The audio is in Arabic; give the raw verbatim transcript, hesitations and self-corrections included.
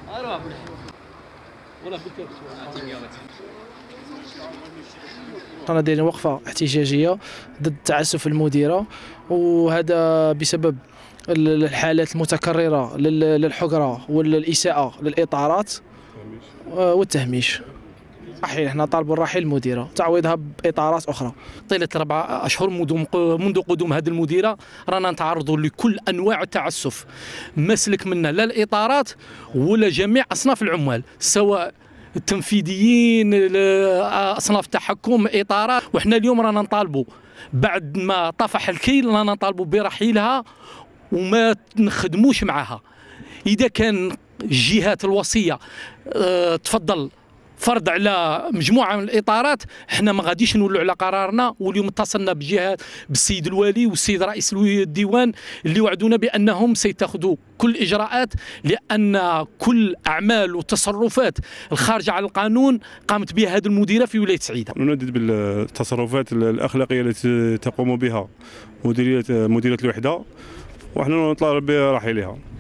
رانا دايرين وقفه احتجاجيه ضد التعسف المديره، وهذا بسبب الحالات المتكرره للحقره والاساءه للاطارات والتهميش. رحيل، احنا طالبوا الرحيل المديره تعويضها باطارات اخرى. طيله اربع اشهر منذ قدوم هذه المديره رانا نتعرضوا لكل انواع التعسف، مسلك منا لا الاطارات ولا جميع اصناف العمال، سواء التنفيذيين، اصناف التحكم، اطارات. وحنا اليوم رانا نطالبوا بعد ما طفح الكيل رانا نطالبوا برحيلها وما نخدموش معها. اذا كان الجهات الوصيه اه تفضل فرض على مجموعه من الاطارات، احنا ما غاديش نولوا على قرارنا. واليوم اتصلنا بجهات بالسيد الوالي والسيد رئيس الديوان اللي وعدونا بانهم سيتخذوا كل الاجراءات، لان كل اعمال وتصرفات الخارجه على القانون قامت بها هذه المديره في ولايه سعيده. نندد بالتصرفات الاخلاقيه التي تقوم بها مديريه مديريه الوحده، وحنا نطالب برحيلها.